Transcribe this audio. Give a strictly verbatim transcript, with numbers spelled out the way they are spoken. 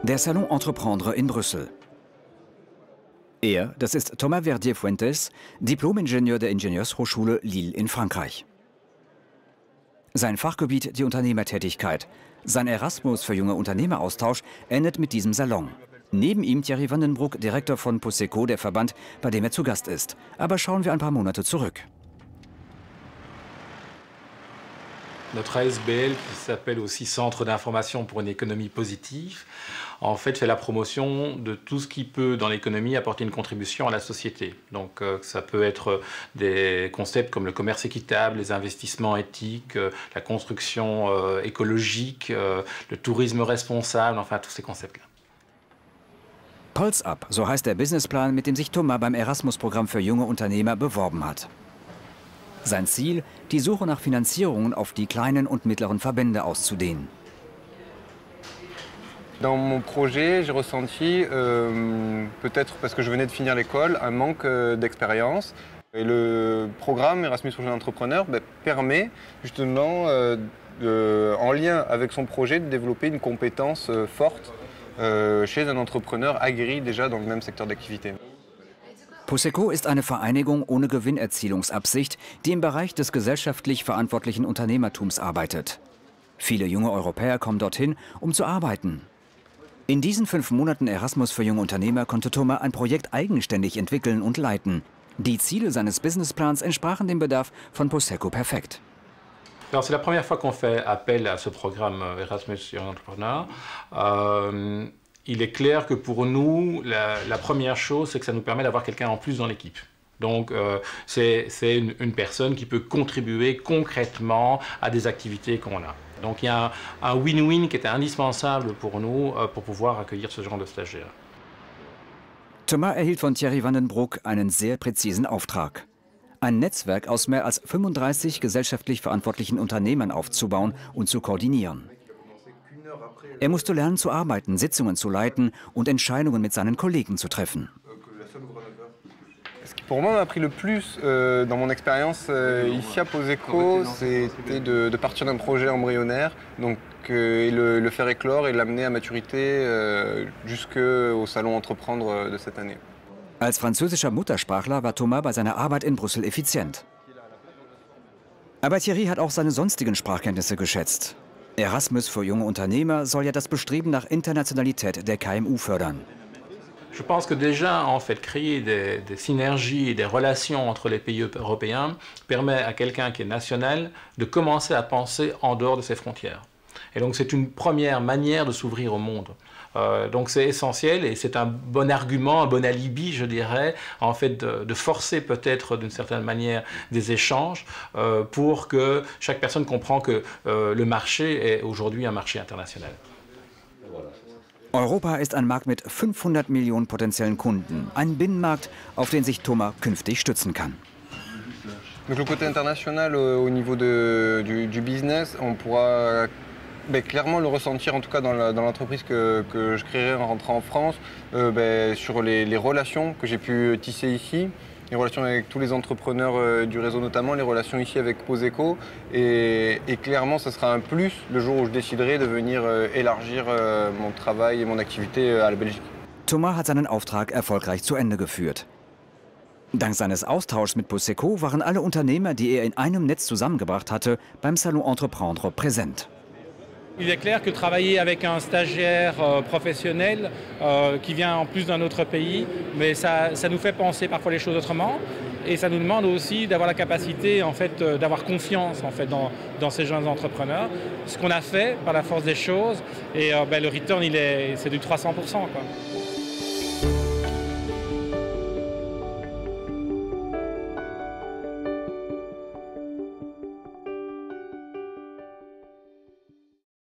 Der Salon Entreprendre in Brüssel. Er, das ist Thomas Verdier Fuentes, Diplom-Ingenieur der Ingenieurshochschule Lille in Frankreich. Sein Fachgebiet die Unternehmertätigkeit. Sein Erasmus für junge Unternehmeraustausch endet mit diesem Salon. Neben ihm Thierry van den Broek, Direktor von Poseco, der Verband, bei dem er zu Gast ist. Aber schauen wir ein paar Monate zurück. Notre A S B L, qui s'appelle aussi Centre d'information pour une économie positive, en fait fait la promotion de tout ce qui peut dans l'économie apporter une contribution à la société. Donc euh, ça peut être des concepts comme le commerce équitable, les investissements éthiques, euh, la construction euh, écologique, euh, le tourisme responsable, enfin tous ces concepts-là. Pulse Up, so heißt der Businessplan, mit dem sich Thomas beim Erasmus-Programm für junge Unternehmer beworben hat. Sein Ziel, die Suche nach Finanzierungen auf die kleinen und mittleren Verbände auszudehnen. Dans mon projet, j'ai ressenti, euh, peut-être parce que je venais de finir l'école, un manque euh, d'expérience. Et le programme Erasmus pour jeunes entrepreneurs ben, permet justement, euh, de, en lien avec son projet, de développer une compétence euh, forte euh, chez un entrepreneur aguerri déjà dans le même secteur d'activité. Poseco ist eine Vereinigung ohne Gewinnerzielungsabsicht, die im Bereich des gesellschaftlich verantwortlichen Unternehmertums arbeitet. Viele junge Europäer kommen dorthin, um zu arbeiten. In diesen fünf Monaten Erasmus für junge Unternehmer konnte Thomas ein Projekt eigenständig entwickeln und leiten. Die Ziele seines Businessplans entsprachen dem Bedarf von Poseco perfekt. C'est la première fois qu'on fait appel à ce programme Erasmus Young Entrepreneur. Euh, Il est clair que pour nous, la, la première chose, c'est que ça nous permet d'avoir quelqu'un en plus dans l'équipe. Donc, euh, c'est une, une personne qui peut contribuer concrètement à des activités qu'on a. Donc, il y a un win-win qui était indispensable pour nous euh, pour pouvoir accueillir ce genre de stagiaires. Thomas erhielt von Thierry van den Broek einen sehr präzisen Auftrag. Ein Netzwerk aus mehr als fünfunddreißig gesellschaftlich verantwortlichen Unternehmern aufzubauen und zu koordinieren. Er musste lernen zu arbeiten, Sitzungen zu leiten und Entscheidungen mit seinen Kollegen zu treffen. Ce qui pour moi m'a pris le plus euh, dans mon expérience euh, ici à Poseco, c'était de, de partir d'un projet embryonnaire, donc euh, et le, le faire éclore et l'amener à maturité euh, jusqu'au Salon Entreprendre de cette année. Als französischer Muttersprachler war Thomas bei seiner Arbeit in Brüssel effizient. Aber Thierry hat auch seine sonstigen Sprachkenntnisse geschätzt. Erasmus für junge Unternehmer soll ja das Bestreben nach Internationalität der K M U fördern. Je pense que déjà, en fait, créer des, des synergies et des relations entre les pays européens permet à quelqu'un qui est national de commencer à penser en dehors de ses frontières. Et donc c'est une première manière de s'ouvrir au monde. Euh, donc c'est essentiel et c'est un bon argument, un bon alibi, je dirais, en fait de, de forcer peut-être d'une certaine manière des échanges euh, pour que chaque personne comprenne que euh, le marché est aujourd'hui un marché international. Europa ist ein Markt mit fünfhundert Millionen potenziellen Kunden, ein Binnenmarkt, auf den sich Thomas künftig stützen kann. Donc le côté international euh, au niveau de, du, du business, on pourra ben, clairement le ressentir, en tout cas dans l'entreprise que, que je créerai en rentrant en France, euh, ben, sur les, les relations que j'ai pu tisser ici, les relations avec tous les entrepreneurs euh, du réseau notamment, les relations ici avec Poseco. Et, et clairement, ce sera un plus le jour où je déciderai de venir euh, élargir euh, mon travail et mon activité euh, à la Belgique. Thomas hat seinen Auftrag erfolgreich zu Ende geführt. Dank seines Austauschs mit Poseco waren alle Unternehmer, die er in einem Netz zusammengebracht hatte, beim Salon Entreprendre präsent. Il est clair que travailler avec un stagiaire euh, professionnel euh, qui vient en plus d'un autre pays, mais ça, ça nous fait penser parfois les choses autrement et ça nous demande aussi d'avoir la capacité en fait, euh, d'avoir confiance en fait, dans, dans ces jeunes entrepreneurs. Ce qu'on a fait par la force des choses et euh, ben, le return c'est du trois cents pour cent, quoi.